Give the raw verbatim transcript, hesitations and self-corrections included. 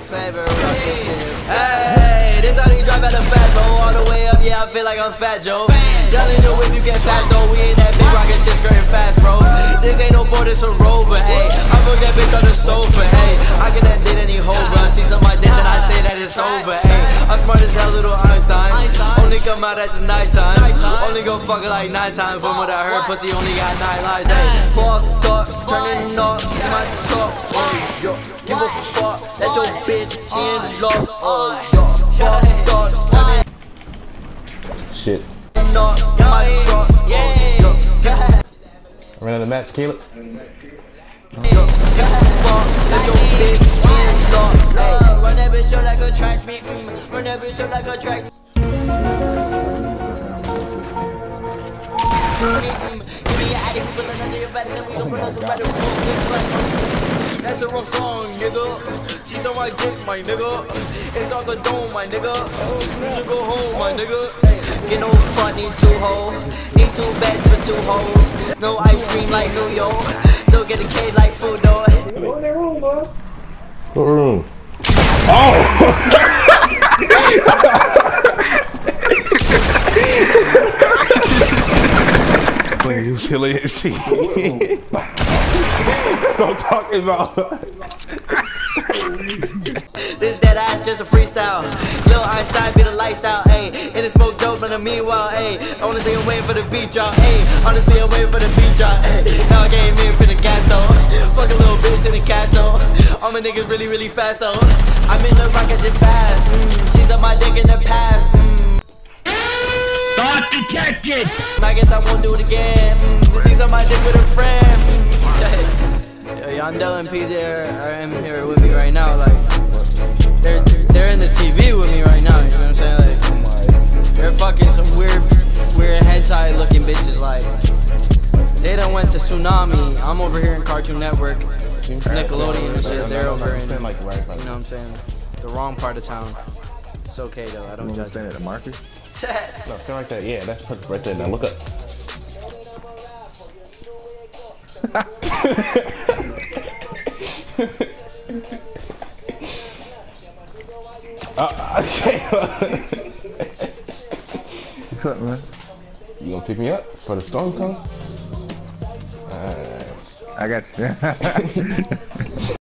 favorite rocket ship. Hey, this how you drive at a fast hole all the way up. Yeah, I feel like I'm Fat Joe. Y'all in the whip, you get fast though. We ain't that big rocket ship skirting fast, bro. This ain't no Ford, it's a Rover. Hey, I fuck that bitch on the sofa. Hey, I can that date any hoe, bro. She on my dick, then I say that it's over. Hey, I'm smart as hell, little Einstein. Only come out at the night time. Only go fuck it like nine times. From what I heard, pussy only got nine lives. Hey, fucked up, turning up in my truck. Oh, yo, give a fuck. That's your bitch, she in love. Oh, yo, fucked up, turning Shit. up in my truck. Oh, yo, Run out of match, Caleb. yo, give a fuck. That's your bitch, she in love. Hey, run that bitch up like a track meet. Mm, run that bitch up like a track meet. Give me your addy, we put under your body, then we don't run out the better. That's a wrong song, nigga. She's on my dick, my nigga. It's on the dome, my nigga. You should go home, my nigga. Get no fuck, need two hoes. Need two beds for two hoes. No ice cream like New York. Still get a cake like food, though. Go in that room, bro. What room? Oh! He was killing his teeth. That's what I'm talking about. This dead ass just a freestyle. Lil Einstein be the lifestyle, ayy. And it smoke dope in the meanwhile, ayy. Honestly, I'm waiting for the beat drop, ayy. Honestly, I'm waiting for the beat drop, ayy. Now I came in for the gas though. Fuck a little bitch in the cash though. All my niggas really, really fast though. I'm in the rocket ship fast. Mm, she's on my dick in the past. Mm. Thought detected! I guess I won't do it again. Mm, she's on my dick with a friend. Mm. Yo, Yandel and P J are, are in here with me right now. Like, they're they're in the T V with me right now. You know what I'm saying? Like, they're fucking some weird, weird hentai looking bitches. Like, they done went to Tsunami. I'm over here in Cartoon Network, Nickelodeon and shit. They're over in, you know what I'm saying, the wrong part of town. It's okay though. I don't judge. At the market? No, stand right there. Yeah, that's perfect right there. Now look up. uh, okay. What's up, man? You gonna pick me up for the storm come? Alright. I got you.